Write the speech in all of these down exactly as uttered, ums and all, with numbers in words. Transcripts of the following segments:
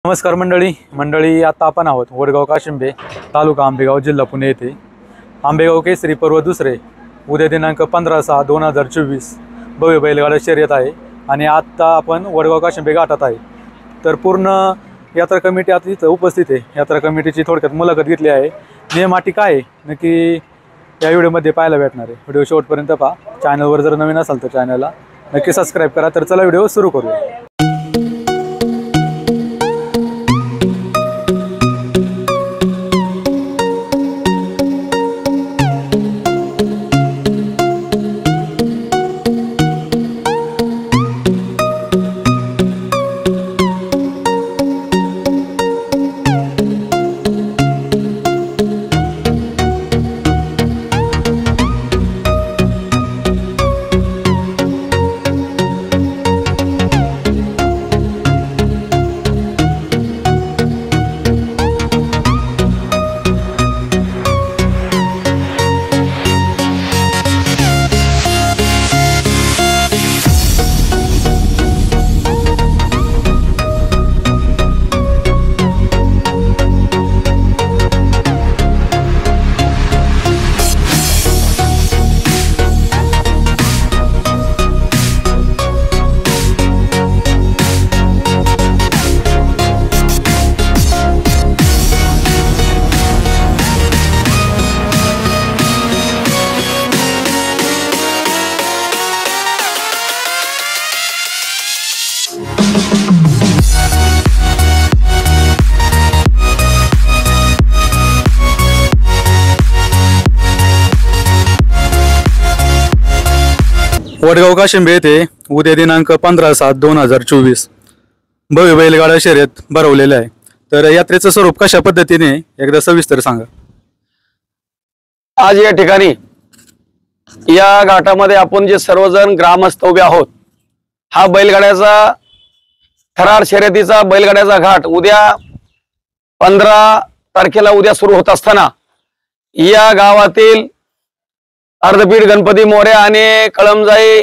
नमस्कार मंडळी मंडळी आता आपण आहोत वडगाव काशिंबे तालुका आंबेगाव जिल्हा पुणे येथे आंबेगाव केसरी पर्व दुसरे उद्या दिनांक पंधरा सहा दोन हजार चोवीस भव्य बैलगाडा शर्यत आहे आणि आता आपण वडगाव काशिंबे घाटात आहे। तर पूर्ण यात्रा कमिटी आता इथं उपस्थित आहे। यात्रा कमिटीची थोडक्यात मुलाखत घेतली आहे। नियम अटी काय आहे नक्की या व्हिडिओमध्ये पाहायला भेटणार आहे। व्हिडिओ शेवटपर्यंत पहा। चॅनलवर जर नवीन असाल तर चॅनलला नक्की सबस्क्राईब करा। तर चला व्हिडिओ सुरू करूया। वडगाव काशिंबे येथे उद्या दिनांक पंधरा सात दोन हजार चोवीस भव्य बैलगाडा शर्यत भरवलेले आहे। तर यात्रेचं स्वरूप कशा पद्धतीने एकदा सविस्तर सांगा। आज या ठिकाणी या घाटामध्ये आपण जे सर्वजण ग्रामस्थ उभे आहोत, हा बैलगाड्याचा थरार शर्यतीचा बैलगाड्याचा घाट उद्या पंधरा तारखेला उद्या सुरू होत असताना या गावातील अर्धपीठ गणपती मोरया आणि कळमजाई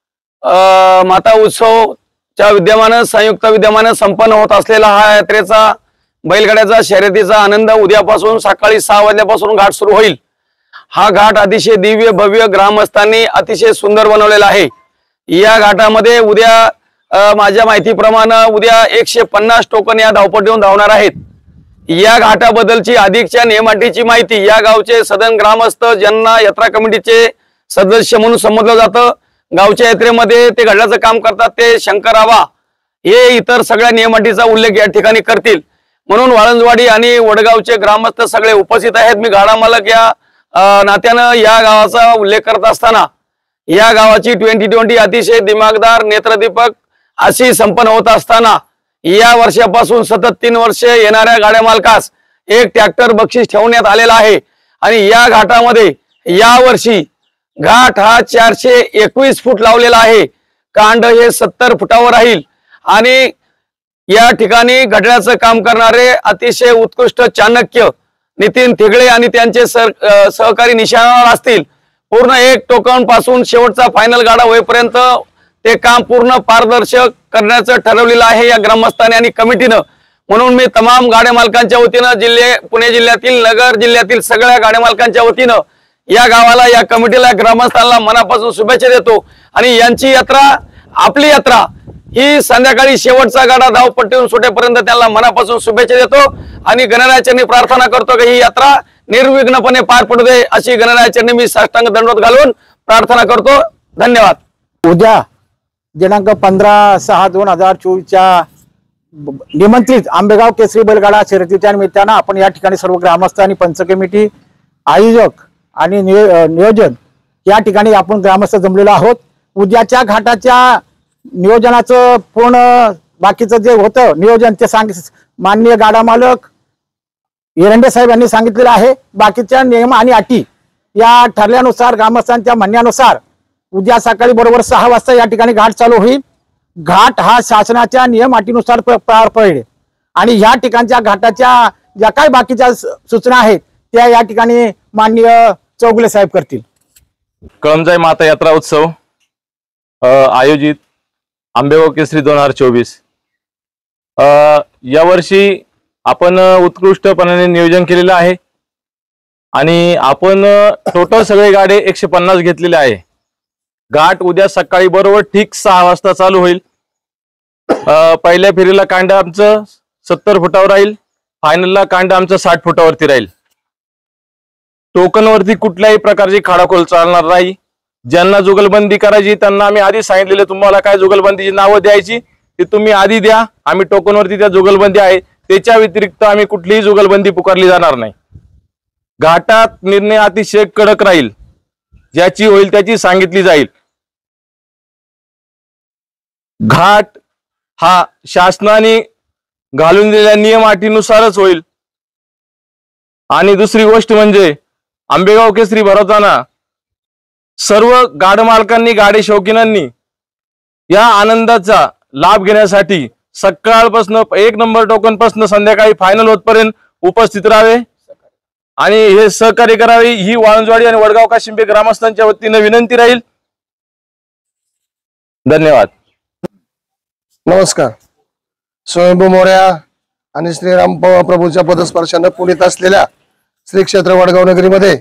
माता उत्सवच्या विद्यमानं संयुक्त विद्यमानं संपन्न होत असलेला हा यात्रेचा बैलगाड्याचा शर्यतीचा आनंद उद्यापासून सकाळी सहा वाजल्यापासून घाट सुरू होईल। हा घाट अतिशय दिव्य भव्य ग्रामस्थांनी अतिशय सुंदर बनवलेला आहे। या घाटामध्ये उद्या माझ्या माहितीप्रमाणे उद्या एकशे पन्नास टोकन या धावपट्टीवरून धावणार आहेत। या घाटाबद्दलची अधिकच्या नियमाटीची माहिती या गावचे सदन ग्रामस्थ ज्यांना यात्रा कमिटीचे सदस्य म्हणून समजलं जातं, गावच्या यात्रेमध्ये ते घडल्याचं काम करतात, ते शंकरावा हे इतर सगळ्या नियमाटीचा उल्लेख या ठिकाणी करतील। म्हणून वाळंजवाडी आणि वडगावचे ग्रामस्थ सगळे उपस्थित आहेत। मी गाडा मालक या नात्यानं या गावाचा उल्लेख करत असताना या गावाची ट्वेंटी ट्वेंटी अतिशय दिमागदार नेत्रदीपक अशी संपन्न होत असताना या वर्षापासून सतत तीन वर्षे येणाऱ्या गाड्या मालकास एक ट्रॅक्टर बक्षीस ठेवण्यात आलेला आहे। आणि या घाटामध्ये या वर्षी घाट हा चारशे एकवीस फूट लावलेला आहे। कांड हे सत्तर फुटावर राहील आणि या ठिकाणी घड्याळाचं काम करणारे अतिशय उत्कृष्ट चाणक्य नितीन थिगळे आणि त्यांचे सहकारी निशाणावर असतील। पूर्ण एक टोकन पासून शेवटचा फायनल गाडा होईपर्यंत ते काम पूर्ण पारदर्शक करण्याचं ठरवलेलं आहे या ग्रामस्थांनी आणि कमिटीनं। म्हणून मी तमाम गाड्या मालकांच्या वतीनं जिल्हे पुणे जिल्ह्यातील नगर जिल्ह्यातील सगळ्या गाड्या मालकांच्या वतीनं या गावाला या कमिटीला ग्रामस्थांना मनापासून शुभेच्छा देतो। आणि यांची यात्रा आपली यात्रा ही संध्याकाळी शेवटचा गाडा धावपट्टीवरून सुटेपर्यंत त्यांना मनापासून शुभेच्छा देतो आणि गणरायाचरणी प्रार्थना करतो की ही यात्रा निर्विघ्नपणे पार पडू दे अशी गणरायाचरणी मी साष्टांग दंडवत घालून प्रार्थना करतो। धन्यवाद। उद्या दिनांक पंधरा सहा दोन हजार चोवीसच्या निमंत्रित आंबेगाव केसरी बैलगाडा शर्यतीच्या निमित्तानं आपण या ठिकाणी सर्व ग्रामस्थ आणि पंच कमिटी आयोजक आणि नियोजन या ठिकाणी आपण ग्रामस्थ जमलेलो आहोत। उद्याच्या घाटाच्या नियोजनाचं पूर्ण बाकीचं जे होतं नियोजन ते सांग माननीय गाडा मालक एरंडे साहेब यांनी सांगितलेलं आहे। बाकीच्या नियम आणि अटी या ठरल्यानुसार ग्रामस्थांच्या म्हणण्यानुसार उद्या सकाळी बरोबर सहा वाजता या ठिकाणी घाट चालू होईल। घाट हा शासनाच्या नियम अटीनुसार पार पडेल आणि या ठिकाणच्या घाटाच्या ज्या काही बाकीच्या सूचना आहेत त्या या ठिकाणी माननीय चौगुले साहेब करतील। कळमजाई माता यात्रा उत्सव आयोजित आंबेगाव केसरी दोन हजार चोवीस यावर्षी आपण उत्कृष्टपणाने नियोजन केलेलं आहे आणि आपण टोटल सगळे गाडे एकशे पन्नास घेतलेले आहे। घाट उद्या सकाळी बरोबर ठीक सहा वाजता चालू होईल। पहिल्या फेरीला कांड आमचं सत्तर फुटावर राहील, फायनलला कांड आमचं साठ फुटावरती राहील। टोकनवरती कुठल्याही प्रकारची खाडाखोल चालणार नाही। ज्यांना जुगलबंदी करायची त्यांना आम्ही आधी सांगितलेलं, तुम्हाला काय जुगलबंदीची नावं द्यायची ते तुम्ही आधी द्या, आम्ही टोकनवरती त्या जुगलबंदी आहे, त्याच्या व्यतिरिक्त आम्ही कुठलीही जुगलबंदी पुकारली जाणार नाही। घाटात निर्णय अतिशय कडक राहील, ज्याची होईल त्याची सांगितली जाईल। घाट हा शासनाने घालून दिलेल्या नियम अटीनुसारच होईल। आणि दुसरी गोष्ट म्हणजे आंबेगाव केसरी भरवताना सर्व गाड मालकांनी, गाडी शौकीनांनी या आनंदाचा लाभ घेण्यासाठी सकाळपासून एक नंबर टोकन पासून संध्याकाळी फायनल होतपर्यंत उपस्थित राहावे आणि हे सहकार्य करावे ही वाळंजवाडी आणि वडगाव काशिंबे ग्रामस्थांच्या वतीने विनंती राहील। धन्यवाद। नमस्कार। स्वयंभू मोर्या आणि श्रीराम प्रभूच्या पदस्पर्शाने पुण्यात असलेल्या श्री क्षेत्र वडगाव नगरीमध्ये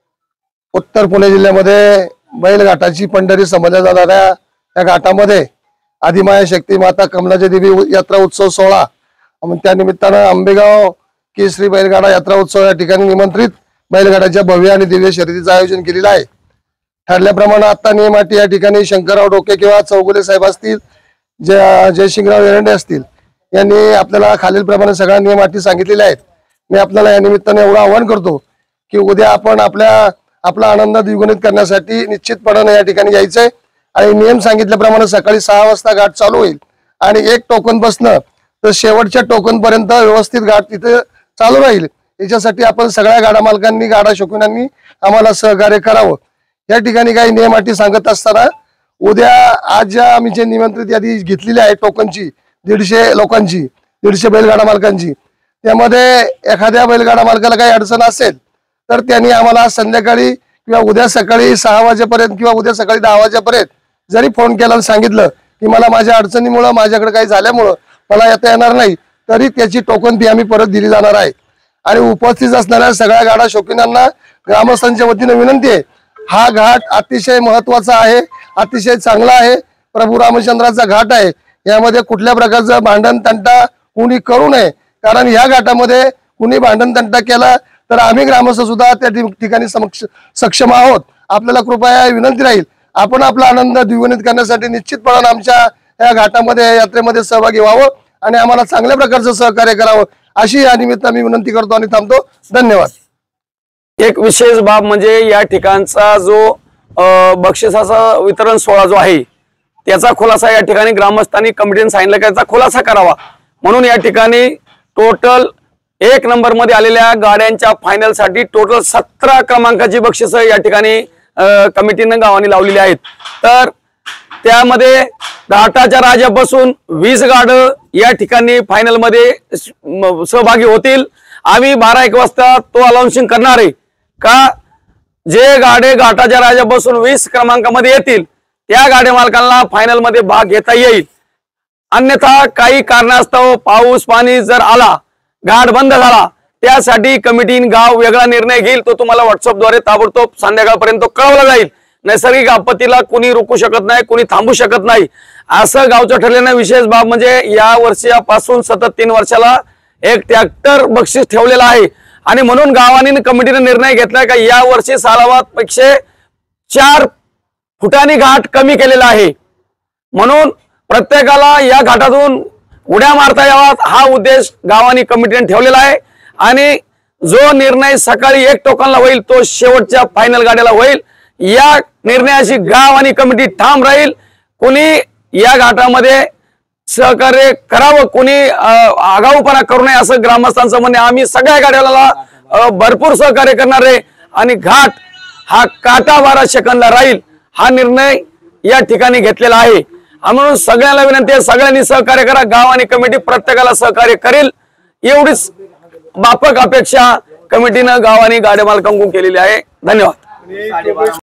उत्तर पुणे जिल्ह्यामध्ये बैलघाटाची पंढरी समजल्या जाणाऱ्या या घाटामध्ये आदिमाया शक्ती माता कमलाची देवी यात्रा उत्सव सोहळा, त्या निमित्तानं आंबेगाव केसरी बैलगाडा यात्रा उत्सव या ठिकाणी निमंत्रित बैलगाड्याच्या भव्य आणि दिव्य शर्यतीचं आयोजन केलेलं आहे। ठरल्याप्रमाणे आता नियम अटी या ठिकाणी शंकरराव डोके किंवा चौगुले साहेब असतील, जे जयसिंगराव एरंडे असतील, यांनी आपल्याला खालीलप्रमाणे सगळ्या नियम अटी सांगितलेल्या आहेत। मी आपल्याला या निमित्ताने एवढं आवाहन करतो की उद्या आपण आपल्या आपला आनंद द्विगुणित करण्यासाठी निश्चितपणे या ठिकाणी यायचंय आणि नियम सांगितल्याप्रमाणे सकाळी सहा वाजता घाट चालू होईल आणि एक टोकन बसणं तर शेवटच्या टोकन पर्यंत व्यवस्थित घाट तिथे चालू राहील। याच्यासाठी आपण सगळ्या गाडा मालकांनी, गाडा शौकीनांनी आम्हाला सहकार्य करावं। या ठिकाणी काही नियम अटी सांगत असताना उद्या आज ज्या आम्ही जे निमंत्रित यादी घेतलेली आहे टोकनची दीडशे लोकांची, दीडशे बैलगाडा मालकांची, त्यामध्ये एखाद्या बैलगाडा मालकाला काही अडचण असेल तर त्यांनी आम्हाला आज संध्याकाळी किंवा उद्या सकाळी सहा वाजेपर्यंत किंवा उद्या सकाळी दहा वाजेपर्यंत जरी फोन केला आणि सांगितलं की मला माझ्या अडचणीमुळे, माझ्याकडे काही झाल्यामुळं मला येता येणार नाही, तरी त्याची टोकन फी आम्ही परत दिली जाणार आहे। आणि उपस्थित असणाऱ्या सगळ्या गाडा शौकीनांना ग्रामस्थांच्या वतीने विनंती आहे, हा घाट अतिशय महत्वाचा आहे, अतिशय चांगला आहे, प्रभू रामचंद्राचा घाट आहे। यामध्ये कुठल्या प्रकारचं भांडण तंटा कुणी करू नये, कारण या घाटामध्ये कुणी भांडण तंटा केला तर आम्ही ग्रामस्थ सुद्धा त्या ठिकाणी सक्षम आहोत। आपल्याला कृपया विनंती राहील, आपण आपला आनंद द्विगुणित करण्यासाठी निश्चितपणे आमच्या या घाटामध्ये, यात्रेमध्ये सहभागी व्हावं आणि आम्हाला चांगल्या प्रकारचं सहकार्य करावं अशी या निमित्त मी विनंती करतो आणि थांबतो। धन्यवाद। एक विशेष बाब म्हणजे या ठिकाणचा जो बक्षिसाचा वितरण सोहळा जो आहे त्याचा खुलासा या ठिकाणी ग्रामस्थांनी कमिटीने सांगितलं की त्याचा खुलासा करावा, म्हणून या ठिकाणी टोटल एक नंबर मध्ये आलेल्या गाड्यांच्या फायनल साठी टोटल सतरा क्रमांकाची बक्षिस या ठिकाणी कमिटीने गावांनी लावलेली आहेत। तर त्यामध्ये घाटाच्या राजापासून वीस गाड या ठिकाणी फायनल मध्ये सहभागी होतील। आम्ही बारा एक वाजता तो अनाउन्सिंग करणार आहे का जे गाडे घाटाच्या राजापासून वीस क्रमांकामध्ये येतील त्या गाड्या मालकांना फायनल मध्ये भाग घेता येईल। अन्यथा काही कारणास्तव पाऊस पाणी जर आला, घाट बंद झाला, त्यासाठी कमिटीने गाव वेगळा निर्णय घेईल, तो तुम्हाला व्हॉट्सअपद्वारे ताबडतोब संध्याकाळपर्यंत कळवला जाईल। नैसर्गिक आपत्तीला कुणी रोखू शकत नाही, कुणी थांबू शकत नाही, असं गावचं ठरलेलं विशेष बाब म्हणजे या वर्षापासून सतत तीन वर्षाला एक ट्रॅक्टर बक्षीस ठेवलेला आहे आणि म्हणून गावाने कमिटीने निर्णय घेतलाय का या वर्षी सालावाद पेक्षा चार फुटांनी घाट कमी केलेला आहे, म्हणून प्रत्येकाला या घाटातून उड्या मारता यावात हा उद्देश गावानी कमिटीने ठेवलेला आहे। आणि जो निर्णय सकाळी एक टोकनला होईल तो शेवटच्या फायनल गाड्याला होईल। या निर्णयाची गाव आणि कमिटी ठाम राहील। कोणी या घाटामध्ये सहकार्य करावं, कोणी आगाऊपणा करू नये असं ग्रामस्थांचं म्हणणे। आम्ही सगळ्या गाड्याला भरपूर सहकार्य करणार आहे आणि घाट हा काटा बारा सेकंदला राहील हा निर्णय या ठिकाणी घेतलेला आहे। म्हणून सगळ्यांना विनंती आहे, सगळ्यांनी सहकार्य करा, गाव आणि कमिटी प्रत्येकाला सहकार्य करेल एवढीच माफक अपेक्षा कमिटीनं गाव आणि गाड्या मालकांकडून केलेली आहे। धन्यवाद।